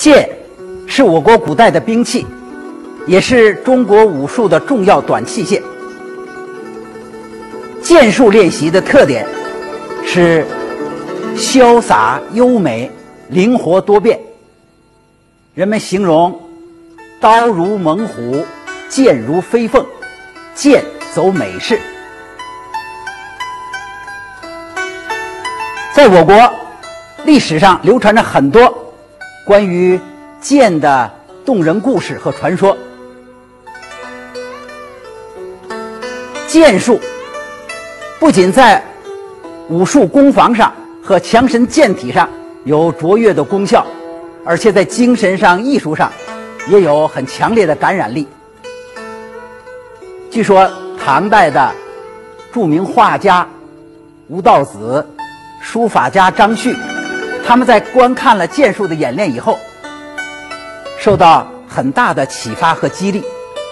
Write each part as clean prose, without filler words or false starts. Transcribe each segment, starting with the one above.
剑是我国古代的兵器，也是中国武术的重要短器械。剑术练习的特点是潇洒优美、灵活多变。人们形容刀如猛虎，剑如飞凤，剑走美式。在我国历史上流传着很多关于剑的动人故事和传说。剑术不仅在武术攻防上和强身健体上有卓越的功效，而且在精神上、艺术上也有很强烈的感染力。据说唐代的著名画家吴道子、书法家张旭，他们在观看了剑术的演练以后，受到很大的启发和激励，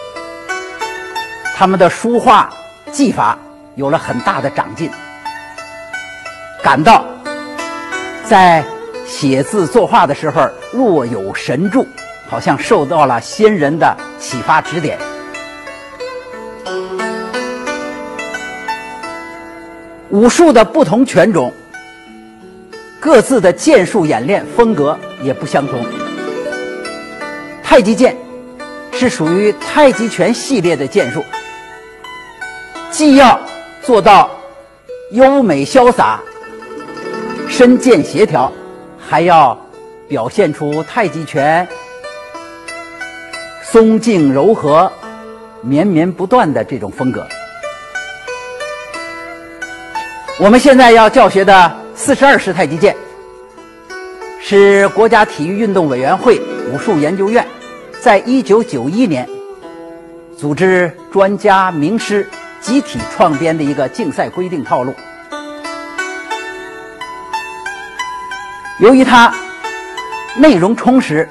他们的书画技法有了很大的长进，感到在写字作画的时候若有神助，好像受到了先人的启发指点。武术的不同拳种各自的剑术演练风格也不相同。太极剑是属于太极拳系列的剑术，既要做到优美潇洒、身剑协调，还要表现出太极拳松静柔和、绵绵不断的这种风格。我们现在要教学的42式太极剑，是国家体育运动委员会武术研究院在1991年组织专家名师集体创编的一个竞赛规定套路。由于它内容充实，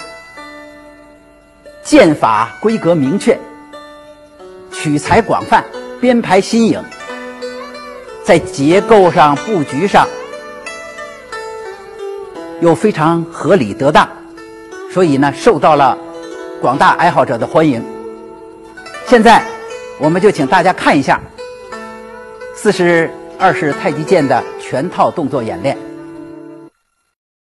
剑法规格明确，取材广泛，编排新颖，在结构上、布局上又非常合理得当，所以呢，受到了广大爱好者的欢迎。现在我们就请大家看一下42式太极剑的全套动作演练。